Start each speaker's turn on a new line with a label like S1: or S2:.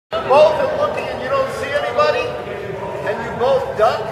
S1: Both are looking and you don't see anybody, and you both duck.